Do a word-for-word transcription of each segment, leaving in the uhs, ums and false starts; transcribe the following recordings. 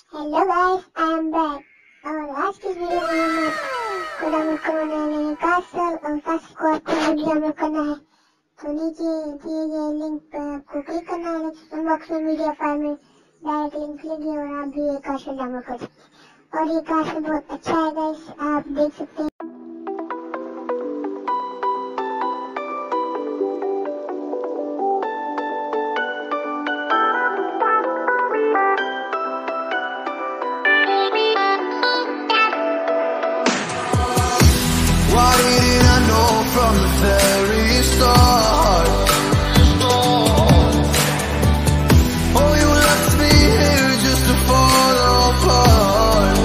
Hello guys, I am back और आज की वीडियो में हम कोड डाउनलोड करने वाले हैं कासल और कासल को आपको वीडियो डाउनलोड करना है तो नीचे दिए गए लिंक पर आपको क्लिक करना है। डिस्क्रिप्शन बॉक्स में मीडिया फाइल में डायरेक्ट लिंक लीजिए और आप भी ये कासल डाउनलोड कर सकते हैं और ये कासल बहुत अच्छा है गाइस, आप देख सकते हैं। Why didn't I know from the very start? Oh, you left me here just to fall apart.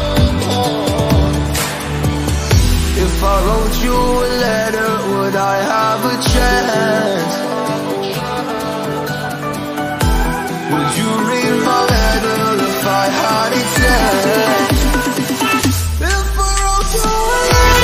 If I wrote you a letter, would I have a chance? Would you read my letter if I had a chance? If I wrote you a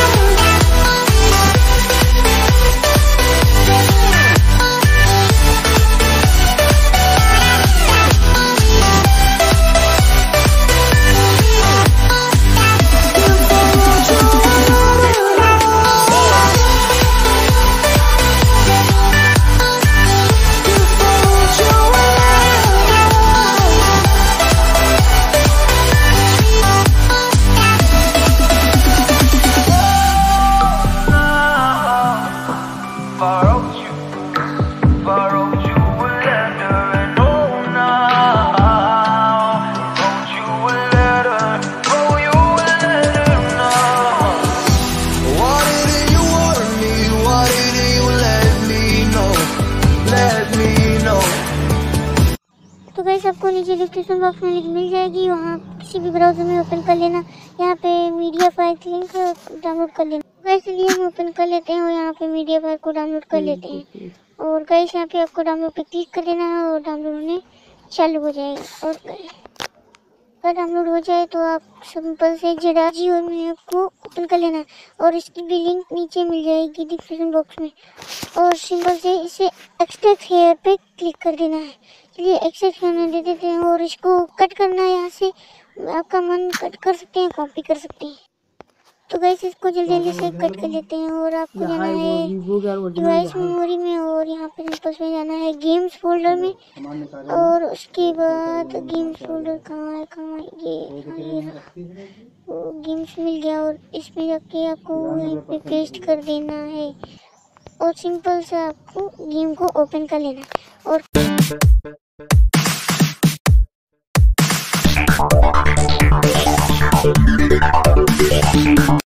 तो guys आपको नीचे description box में link मिल जाएगी, वहाँ किसी भी browser में ओपन कर लेना। यहाँ पे मीडिया फाइल लिंक डाउनलोड कर लेना। गाइस चलिए हम ओपन कर लेते हैं और यहाँ पे मीडिया फाइल को डाउनलोड कर लेते हैं और गाइस यहाँ पे आपको डाउनलोड पे क्लिक कर देना है और डाउनलोड होने चालू हो जाएगा। और अगर डाउनलोड हो जाए तो आप सिंपल से जेडा जियो में आपको ओपन कर लेना है और इसकी भी लिंक नीचे मिल जाएगी डिस्क्रिप्शन बॉक्स में और सिंपल से इसे एक्सट्रैक्ट हेयर पे क्लिक कर देना है। चलिए एक्सट्रैक्ट करने दे देते हैं और इसको कट करना है। यहाँ से आपका मन कट कर सकते हैं, कॉपी कर सकते हैं। तो गाइस इसको जल्दी जल्दी से कट कर लेते हैं और आपको जाना है डिवाइस मेमोरी में और यहाँ पे सिंपल से जाना है गेम्स फोल्डर में और उसके बाद गेम्स फोल्डर कहाँ है कहाँ है ये ये गेम्स मिल गया और इसमें जाके आपको यहीं पे पेस्ट कर देना है और सिंपल से आपको गेम को ओपन कर लेना है और